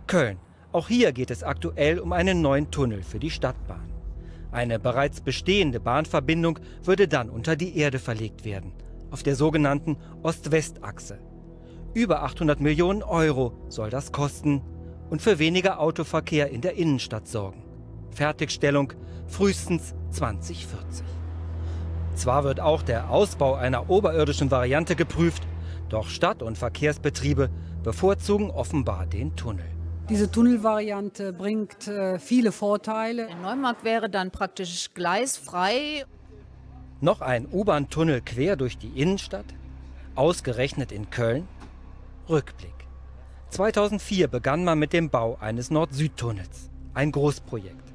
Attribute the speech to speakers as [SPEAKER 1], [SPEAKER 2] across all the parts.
[SPEAKER 1] Köln. Auch hier geht es aktuell um einen neuen Tunnel für die Stadtbahn. Eine bereits bestehende Bahnverbindung würde dann unter die Erde verlegt werden, auf der sogenannten Ost-West-Achse. Über 800 Millionen Euro soll das kosten und für weniger Autoverkehr in der Innenstadt sorgen. Fertigstellung frühestens 2040. Zwar wird auch der Ausbau einer oberirdischen Variante geprüft, doch Stadt- und Verkehrsbetriebe bevorzugen offenbar den Tunnel.
[SPEAKER 2] Diese Tunnelvariante bringt viele Vorteile.
[SPEAKER 3] Der Neumarkt wäre dann praktisch gleisfrei.
[SPEAKER 1] Noch ein U-Bahn-Tunnel quer durch die Innenstadt? Ausgerechnet in Köln? Rückblick. 2004 begann man mit dem Bau eines Nord-Süd-Tunnels. Ein Großprojekt.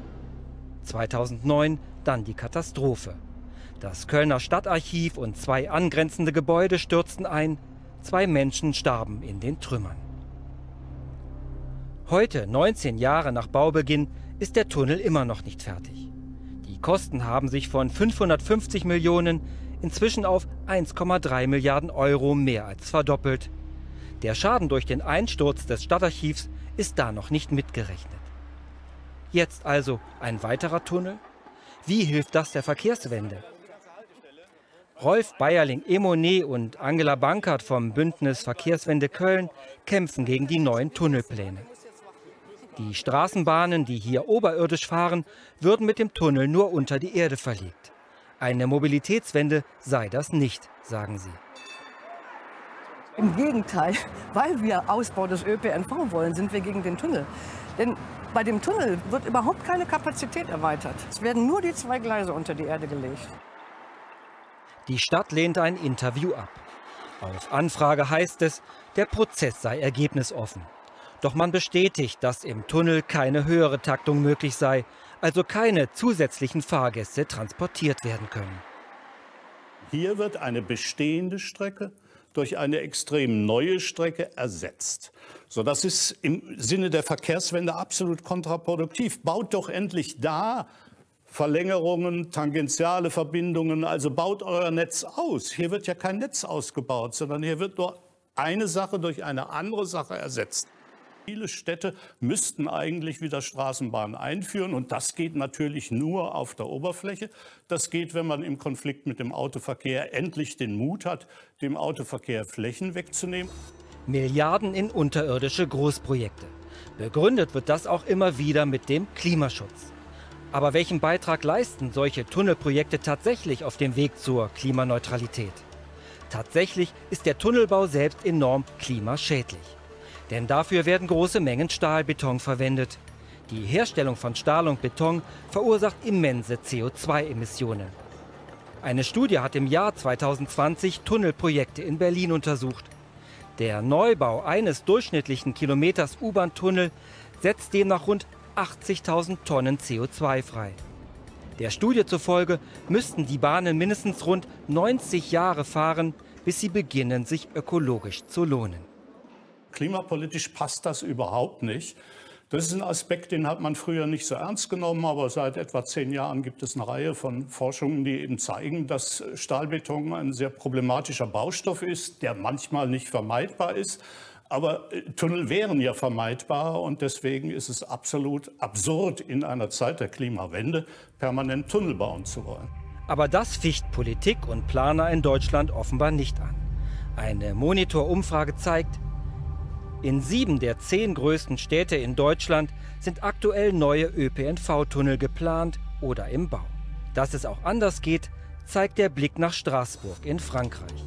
[SPEAKER 1] 2009 dann die Katastrophe. Das Kölner Stadtarchiv und 2 angrenzende Gebäude stürzten ein. 2 Menschen starben in den Trümmern. Heute, 19 Jahre nach Baubeginn, ist der Tunnel immer noch nicht fertig. Die Kosten haben sich von 550 Millionen inzwischen auf 1,3 Milliarden Euro mehr als verdoppelt. Der Schaden durch den Einsturz des Stadtarchivs ist da noch nicht mitgerechnet. Jetzt also ein weiterer Tunnel? Wie hilft das der Verkehrswende? Rolf Beierling-Emonet und Angela Bankert vom Bündnis Verkehrswende Köln kämpfen gegen die neuen Tunnelpläne. Die Straßenbahnen, die hier oberirdisch fahren, würden mit dem Tunnel nur unter die Erde verlegt. Eine Mobilitätswende sei das nicht, sagen sie.
[SPEAKER 4] Im Gegenteil, weil wir Ausbau des ÖPNV wollen, sind wir gegen den Tunnel. Denn bei dem Tunnel wird überhaupt keine Kapazität erweitert. Es werden nur die 2 Gleise unter die Erde gelegt.
[SPEAKER 1] Die Stadt lehnt ein Interview ab. Auf Anfrage heißt es, der Prozess sei ergebnisoffen. Doch man bestätigt, dass im Tunnel keine höhere Taktung möglich sei, also keine zusätzlichen Fahrgäste transportiert werden können.
[SPEAKER 5] Hier wird eine bestehende Strecke durch eine extrem neue Strecke ersetzt. So, das ist im Sinne der Verkehrswende absolut kontraproduktiv. Baut doch endlich da Verlängerungen, tangentiale Verbindungen, also baut euer Netz aus. Hier wird ja kein Netz ausgebaut, sondern hier wird nur eine Sache durch eine andere Sache ersetzt. Viele Städte müssten eigentlich wieder Straßenbahnen einführen und das geht natürlich nur auf der Oberfläche. Das geht, wenn man im Konflikt mit dem Autoverkehr endlich den Mut hat, dem Autoverkehr Flächen wegzunehmen.
[SPEAKER 1] Milliarden in unterirdische Großprojekte. Begründet wird das auch immer wieder mit dem Klimaschutz. Aber welchen Beitrag leisten solche Tunnelprojekte tatsächlich auf dem Weg zur Klimaneutralität? Tatsächlich ist der Tunnelbau selbst enorm klimaschädlich. Denn dafür werden große Mengen Stahlbeton verwendet. Die Herstellung von Stahl und Beton verursacht immense CO2-Emissionen. Eine Studie hat im Jahr 2020 Tunnelprojekte in Berlin untersucht. Der Neubau eines durchschnittlichen Kilometers U-Bahn-Tunnel setzt demnach rund 80.000 Tonnen CO2 frei. Der Studie zufolge müssten die Bahnen mindestens rund 90 Jahre fahren, bis sie beginnen, sich ökologisch zu lohnen.
[SPEAKER 5] Klimapolitisch passt das überhaupt nicht. Das ist ein Aspekt, den hat man früher nicht so ernst genommen, aber seit etwa 10 Jahren gibt es eine Reihe von Forschungen, die eben zeigen, dass Stahlbeton ein sehr problematischer Baustoff ist, der manchmal nicht vermeidbar ist. Aber Tunnel wären ja vermeidbar und deswegen ist es absolut absurd, in einer Zeit der Klimawende permanent Tunnel bauen zu wollen.
[SPEAKER 1] Aber das ficht Politik und Planer in Deutschland offenbar nicht an. Eine Monitor-Umfrage zeigt, in 7 der 10 größten Städte in Deutschland sind aktuell neue ÖPNV-Tunnel geplant oder im Bau. Dass es auch anders geht, zeigt der Blick nach Straßburg in Frankreich.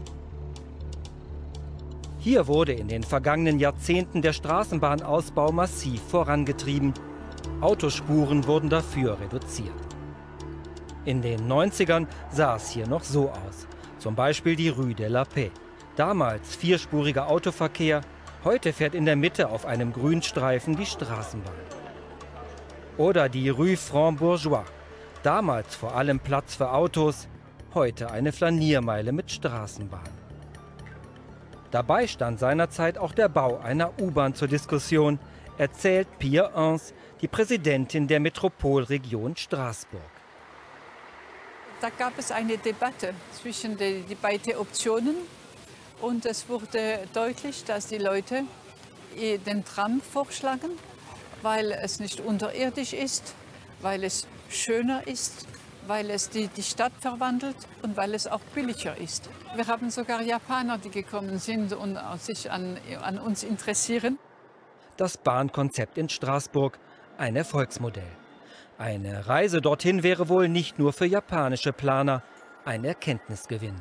[SPEAKER 1] Hier wurde in den vergangenen Jahrzehnten der Straßenbahnausbau massiv vorangetrieben. Autospuren wurden dafür reduziert. In den 90ern sah es hier noch so aus. Zum Beispiel die Rue de la Paix. Damals 4-spuriger Autoverkehr. Heute fährt in der Mitte auf einem Grünstreifen die Straßenbahn. Oder die Rue Franc-Bourgeois. Damals vor allem Platz für Autos, heute eine Flaniermeile mit Straßenbahn. Dabei stand seinerzeit auch der Bau einer U-Bahn zur Diskussion, erzählt Pia Ans, die Präsidentin der Metropolregion Straßburg.
[SPEAKER 6] Da gab es eine Debatte zwischen den beiden Optionen. Und es wurde deutlich, dass die Leute den Tram vorschlagen, weil es nicht unterirdisch ist, weil es schöner ist, weil es die Stadt verwandelt und weil es auch billiger ist. Wir haben sogar Japaner, die gekommen sind und sich an uns interessieren.
[SPEAKER 1] Das Bahnkonzept in Straßburg, ein Erfolgsmodell. Eine Reise dorthin wäre wohl nicht nur für japanische Planer ein Erkenntnisgewinn.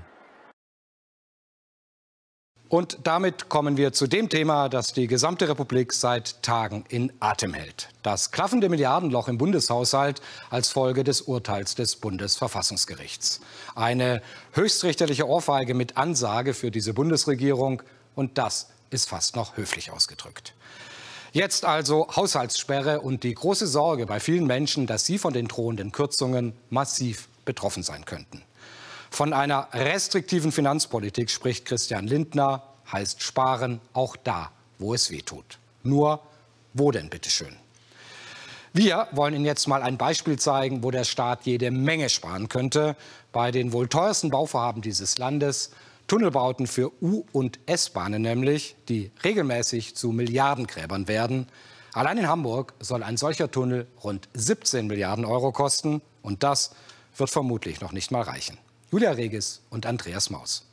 [SPEAKER 7] Und damit kommen wir zu dem Thema, das die gesamte Republik seit Tagen in Atem hält. Das klaffende Milliardenloch im Bundeshaushalt als Folge des Urteils des Bundesverfassungsgerichts. Eine höchstrichterliche Ohrfeige mit Ansage für diese Bundesregierung. Und das ist fast noch höflich ausgedrückt. Jetzt also Haushaltssperre und die große Sorge bei vielen Menschen, dass sie von den drohenden Kürzungen massiv betroffen sein könnten. Von einer restriktiven Finanzpolitik spricht Christian Lindner, heißt sparen auch da, wo es weh tut. Nur, wo denn bitteschön? Wir wollen Ihnen jetzt mal ein Beispiel zeigen, wo der Staat jede Menge sparen könnte. Bei den wohl teuersten Bauvorhaben dieses Landes, Tunnelbauten für U- und S-Bahnen nämlich, die regelmäßig zu Milliardengräbern werden. Allein in Hamburg soll ein solcher Tunnel rund 17 Milliarden Euro kosten. Und das wird vermutlich noch nicht mal reichen. Julia Regis und Andreas Maus.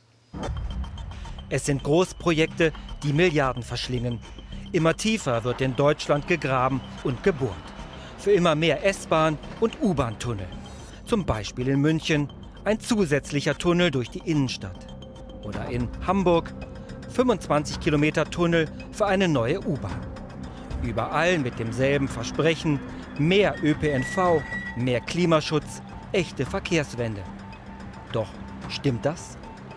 [SPEAKER 1] Es sind Großprojekte, die Milliarden verschlingen. Immer tiefer wird in Deutschland gegraben und gebohrt. Für immer mehr S-Bahn- und U-Bahn-Tunnel. Zum Beispiel in München ein zusätzlicher Tunnel durch die Innenstadt. Oder in Hamburg 25 Kilometer Tunnel für eine neue U-Bahn. Überall mit demselben Versprechen: mehr ÖPNV, mehr Klimaschutz, echte Verkehrswende. Doch stimmt das?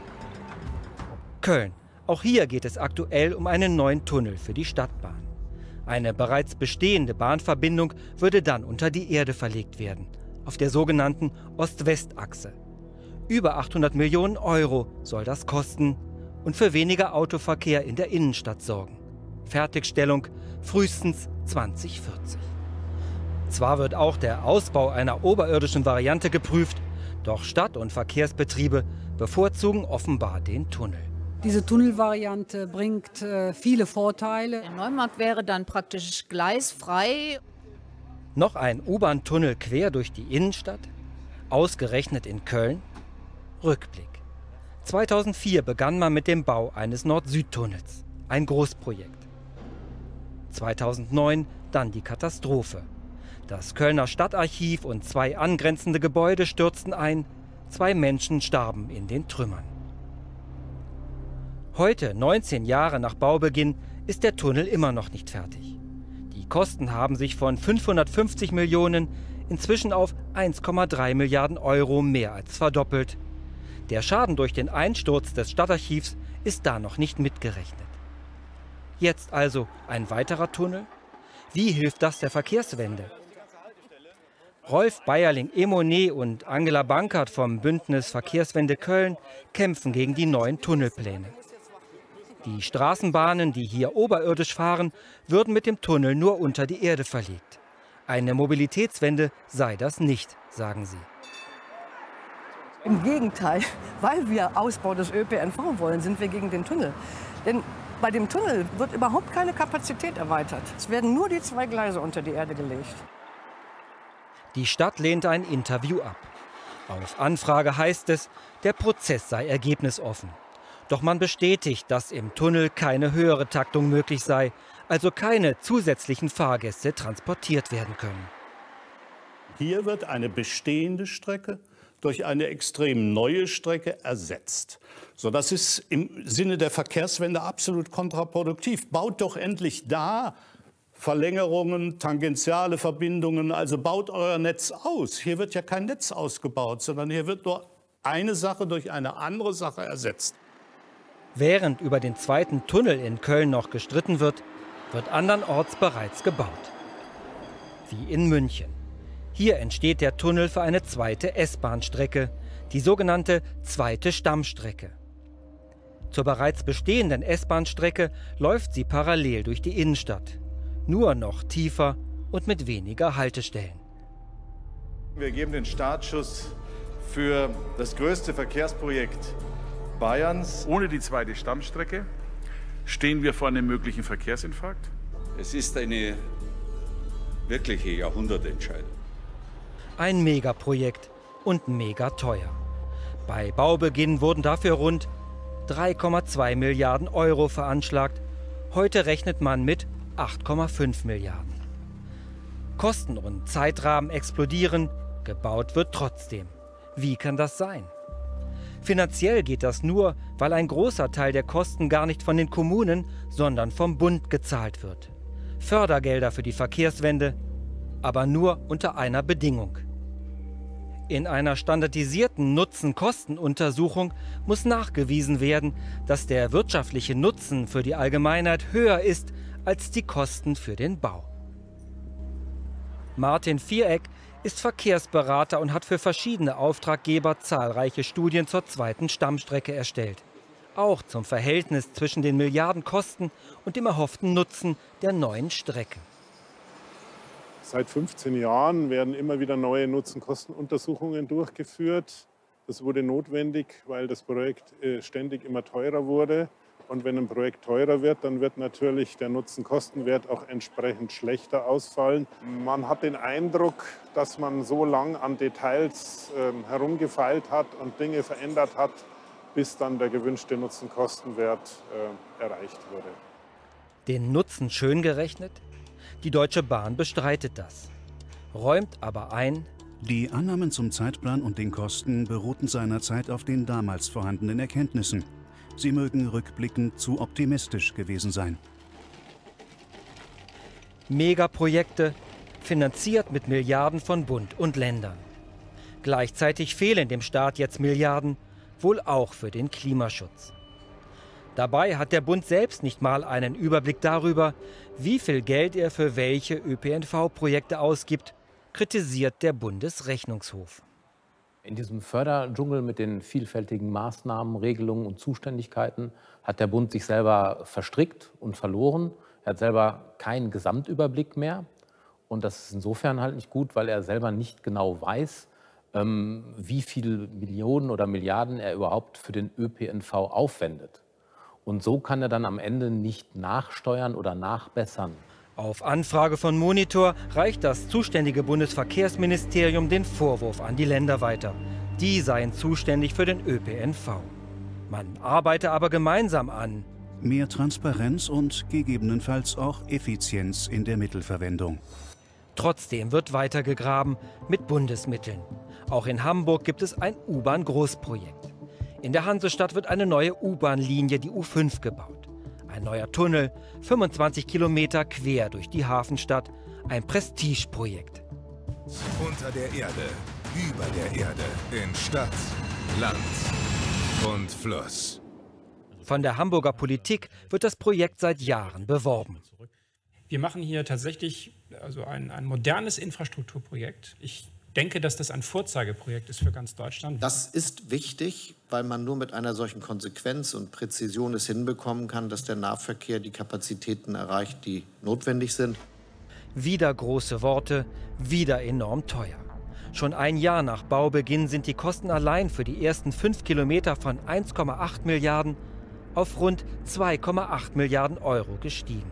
[SPEAKER 1] Köln. Auch hier geht es aktuell um einen neuen Tunnel für die Stadtbahn. Eine bereits bestehende Bahnverbindung würde dann unter die Erde verlegt werden, auf der sogenannten Ost-West-Achse. Über 800 Millionen Euro soll das kosten und für weniger Autoverkehr in der Innenstadt sorgen. Fertigstellung frühestens 2040. Zwar wird auch der Ausbau einer oberirdischen Variante geprüft, doch Stadt- und Verkehrsbetriebe bevorzugen offenbar den Tunnel.
[SPEAKER 2] Diese Tunnelvariante bringt viele Vorteile.
[SPEAKER 3] Der Neumarkt wäre dann praktisch gleisfrei.
[SPEAKER 1] Noch ein U-Bahn-Tunnel quer durch die Innenstadt? Ausgerechnet in Köln? Rückblick. 2004 begann man mit dem Bau eines Nord-Süd-Tunnels. Ein Großprojekt. 2009 dann die Katastrophe. Das Kölner Stadtarchiv und 2 angrenzende Gebäude stürzten ein. 2 Menschen starben in den Trümmern. Heute, 19 Jahre nach Baubeginn, ist der Tunnel immer noch nicht fertig. Die Kosten haben sich von 550 Millionen inzwischen auf 1,3 Milliarden Euro mehr als verdoppelt. Der Schaden durch den Einsturz des Stadtarchivs ist da noch nicht mitgerechnet. Jetzt also ein weiterer Tunnel? Wie hilft das der Verkehrswende? Rolf Beierling-Emonet und Angela Bankert vom Bündnis Verkehrswende Köln kämpfen gegen die neuen Tunnelpläne. Die Straßenbahnen, die hier oberirdisch fahren, würden mit dem Tunnel nur unter die Erde verlegt. Eine Mobilitätswende sei das nicht, sagen sie.
[SPEAKER 4] Im Gegenteil, weil wir Ausbau des ÖPNV wollen, sind wir gegen den Tunnel. Denn bei dem Tunnel wird überhaupt keine Kapazität erweitert. Es werden nur die 2 Gleise unter die Erde gelegt.
[SPEAKER 1] Die Stadt lehnt ein Interview ab. Auf Anfrage heißt es, der Prozess sei ergebnisoffen. Doch man bestätigt, dass im Tunnel keine höhere Taktung möglich sei, also keine zusätzlichen Fahrgäste transportiert werden können.
[SPEAKER 5] Hier wird eine bestehende Strecke durch eine extrem neue Strecke ersetzt. So, das ist im Sinne der Verkehrswende absolut kontraproduktiv. Baut doch endlich da Verlängerungen, tangentiale Verbindungen, also baut euer Netz aus. Hier wird ja kein Netz ausgebaut, sondern hier wird nur eine Sache durch eine andere Sache ersetzt.
[SPEAKER 1] Während über den zweiten Tunnel in Köln noch gestritten wird, wird andernorts bereits gebaut. Wie in München. Hier entsteht der Tunnel für eine zweite S-Bahn-Strecke, die sogenannte zweite Stammstrecke. Zur bereits bestehenden S-Bahn-Strecke läuft sie parallel durch die Innenstadt. Nur noch tiefer und mit weniger Haltestellen.
[SPEAKER 8] Wir geben den Startschuss für das größte Verkehrsprojekt Bayerns.
[SPEAKER 9] Ohne die zweite Stammstrecke Stehen wir vor einem möglichen Verkehrsinfarkt?
[SPEAKER 10] Es ist eine wirkliche Jahrhundertentscheidung.
[SPEAKER 1] Ein Megaprojekt und mega teuer. Bei Baubeginn wurden dafür rund 3,2 Milliarden Euro veranschlagt. Heute rechnet man mit 8,5 Milliarden. Kosten und Zeitrahmen explodieren, gebaut wird trotzdem. Wie kann das sein? Finanziell geht das nur, weil ein großer Teil der Kosten gar nicht von den Kommunen, sondern vom Bund gezahlt wird. Fördergelder für die Verkehrswende, aber nur unter einer Bedingung. In einer standardisierten Nutzen-Kosten-Untersuchung muss nachgewiesen werden, dass der wirtschaftliche Nutzen für die Allgemeinheit höher ist als die Kosten für den Bau. Martin Viereck ist Verkehrsberater und hat für verschiedene Auftraggeber zahlreiche Studien zur zweiten Stammstrecke erstellt. Auch zum Verhältnis zwischen den Milliardenkosten und dem erhofften Nutzen der neuen Strecke.
[SPEAKER 11] Seit 15 Jahren werden immer wieder neue Nutzen-Kosten-Untersuchungen durchgeführt. Das wurde notwendig, weil das Projekt ständig immer teurer wurde. Und wenn ein Projekt teurer wird, dann wird natürlich der Nutzen-Kosten-Wert auch entsprechend schlechter ausfallen. Man hat den Eindruck, dass man so lang an Details herumgefeilt hat und Dinge verändert hat, bis dann der gewünschte Nutzen-Kosten-Wert erreicht wurde.
[SPEAKER 1] Den Nutzen schön gerechnet? Die Deutsche Bahn bestreitet das, räumt aber ein:
[SPEAKER 12] Die Annahmen zum Zeitplan und den Kosten beruhten seinerzeit auf den damals vorhandenen Erkenntnissen. Sie mögen rückblickend zu optimistisch gewesen sein.
[SPEAKER 1] Megaprojekte, finanziert mit Milliarden von Bund und Ländern. Gleichzeitig fehlen dem Staat jetzt Milliarden, wohl auch für den Klimaschutz. Dabei hat der Bund selbst nicht mal einen Überblick darüber, wie viel Geld er für welche ÖPNV-Projekte ausgibt, kritisiert der Bundesrechnungshof.
[SPEAKER 13] In diesem Förderdschungel mit den vielfältigen Maßnahmen, Regelungen und Zuständigkeiten hat der Bund sich selber verstrickt und verloren. Er hat selber keinen Gesamtüberblick mehr. Und das ist insofern halt nicht gut, weil er selber nicht genau weiß, wie viele Millionen oder Milliarden er überhaupt für den ÖPNV aufwendet. Und so kann er dann am Ende nicht nachsteuern oder nachbessern.
[SPEAKER 1] Auf Anfrage von Monitor reicht das zuständige Bundesverkehrsministerium den Vorwurf an die Länder weiter. Die seien zuständig für den ÖPNV. Man arbeite aber gemeinsam an
[SPEAKER 12] mehr Transparenz und gegebenenfalls auch Effizienz in der Mittelverwendung.
[SPEAKER 1] Trotzdem wird weitergegraben mit Bundesmitteln. Auch in Hamburg gibt es ein U-Bahn-Großprojekt. In der Hansestadt wird eine neue U-Bahn-Linie, die U5, gebaut. Ein neuer Tunnel, 25 Kilometer quer durch die Hafenstadt. Ein Prestigeprojekt.
[SPEAKER 14] Unter der Erde, über der Erde, in Stadt, Land und Fluss.
[SPEAKER 1] Von der Hamburger Politik wird das Projekt seit Jahren beworben.
[SPEAKER 15] Wir machen hier tatsächlich ein modernes Infrastrukturprojekt. Ich denke, dass das ein Vorzeigeprojekt ist für ganz Deutschland.
[SPEAKER 16] Das ist wichtig, weil man nur mit einer solchen Konsequenz und Präzision es hinbekommen kann, dass der Nahverkehr die Kapazitäten erreicht, die notwendig sind.
[SPEAKER 1] Wieder große Worte, wieder enorm teuer. Schon ein Jahr nach Baubeginn sind die Kosten allein für die ersten 5 Kilometer von 1,8 Milliarden auf rund 2,8 Milliarden Euro gestiegen.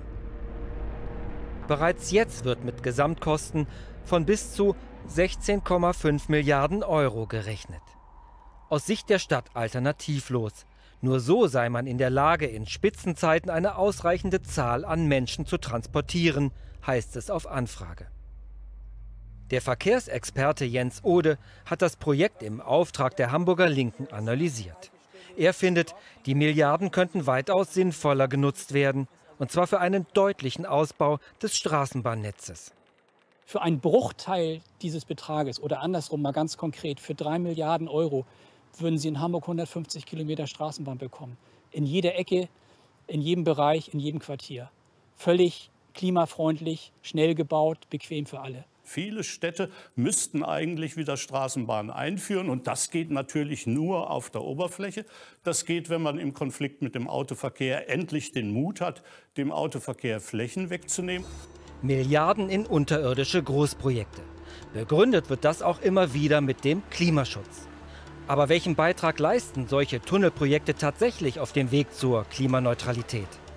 [SPEAKER 1] Bereits jetzt wird mit Gesamtkosten von bis zu 16,5 Milliarden Euro gerechnet. Aus Sicht der Stadt alternativlos. Nur so sei man in der Lage, in Spitzenzeiten eine ausreichende Zahl an Menschen zu transportieren, heißt es auf Anfrage. Der Verkehrsexperte Jens Ode hat das Projekt im Auftrag der Hamburger Linken analysiert. Er findet, die Milliarden könnten weitaus sinnvoller genutzt werden, und zwar für einen deutlichen Ausbau des Straßenbahnnetzes.
[SPEAKER 17] Für einen Bruchteil dieses Betrages oder andersrum mal ganz konkret, für 3 Milliarden Euro würden Sie in Hamburg 150 Kilometer Straßenbahn bekommen. In jeder Ecke, in jedem Bereich, in jedem Quartier. Völlig klimafreundlich, schnell gebaut, bequem für alle.
[SPEAKER 5] Viele Städte müssten eigentlich wieder Straßenbahnen einführen. Und das geht natürlich nur auf der Oberfläche. Das geht, wenn man im Konflikt mit dem Autoverkehr endlich den Mut hat, dem Autoverkehr Flächen wegzunehmen.
[SPEAKER 1] Milliarden in unterirdische Großprojekte. Begründet wird das auch immer wieder mit dem Klimaschutz. Aber welchen Beitrag leisten solche Tunnelprojekte tatsächlich auf dem Weg zur Klimaneutralität?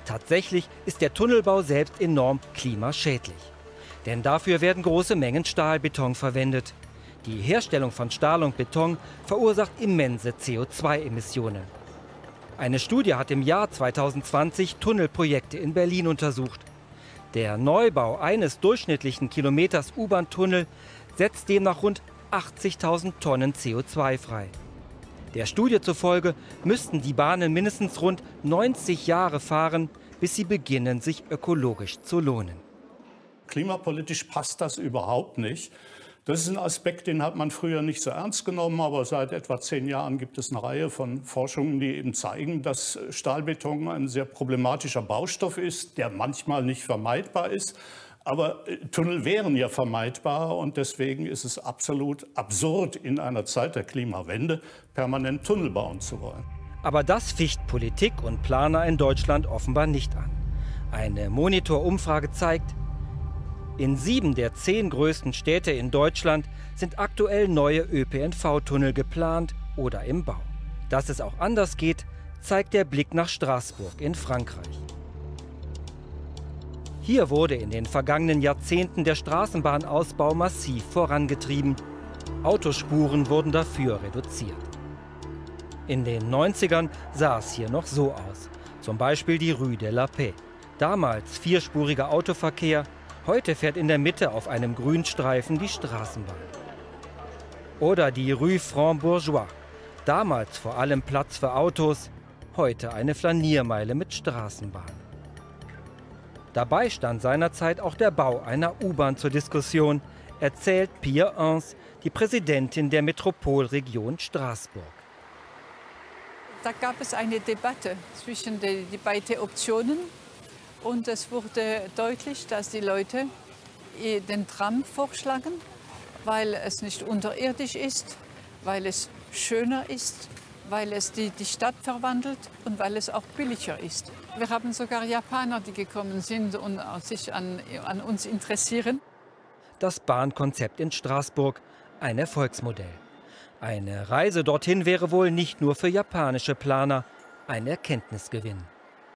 [SPEAKER 1] Tatsächlich ist der Tunnelbau selbst enorm klimaschädlich. Denn dafür werden große Mengen Stahlbeton verwendet. Die Herstellung von Stahl und Beton verursacht immense CO2-Emissionen. Eine Studie hat im Jahr 2020 Tunnelprojekte in Berlin untersucht. Der Neubau eines durchschnittlichen Kilometers U-Bahn-Tunnel setzt demnach rund 80.000 Tonnen CO2 frei. Der Studie zufolge müssten die Bahnen mindestens rund 90 Jahre fahren, bis sie beginnen, sich ökologisch zu lohnen.
[SPEAKER 5] Klimapolitisch passt das überhaupt nicht. Das ist ein Aspekt, den hat man früher nicht so ernst genommen, aber seit etwa 10 Jahren gibt es eine Reihe von Forschungen, die eben zeigen, dass Stahlbeton ein sehr problematischer Baustoff ist, der manchmal nicht vermeidbar ist. Aber Tunnel wären ja vermeidbar und deswegen ist es absolut absurd, in einer Zeit der Klimawende permanent Tunnel bauen zu wollen.
[SPEAKER 1] Aber das ficht Politik und Planer in Deutschland offenbar nicht an. Eine Monitor-Umfrage zeigt, in 7 der 10 größten Städte in Deutschland sind aktuell neue ÖPNV-Tunnel geplant oder im Bau. Dass es auch anders geht, zeigt der Blick nach Straßburg in Frankreich. Hier wurde in den vergangenen Jahrzehnten der Straßenbahnausbau massiv vorangetrieben. Autospuren wurden dafür reduziert. In den 90ern sah es hier noch so aus. Zum Beispiel die Rue de la Paix. Damals vierspuriger Autoverkehr, heute fährt in der Mitte auf einem Grünstreifen die Straßenbahn. Oder die Rue Franc-Bourgeois. Damals vor allem Platz für Autos, heute eine Flaniermeile mit Straßenbahn. Dabei stand seinerzeit auch der Bau einer U-Bahn zur Diskussion, erzählt Pia Ans, die Präsidentin der Metropolregion Straßburg.
[SPEAKER 6] Da gab es eine Debatte zwischen die beiden Optionen und es wurde deutlich, dass die Leute den Tram vorschlagen, weil es nicht unterirdisch ist, weil es schöner ist, weil es die Stadt verwandelt und weil es auch billiger ist. Wir haben sogar Japaner, die gekommen sind und sich an uns interessieren.
[SPEAKER 1] Das Bahnkonzept in Straßburg, ein Erfolgsmodell. Eine Reise dorthin wäre wohl nicht nur für japanische Planer ein Erkenntnisgewinn.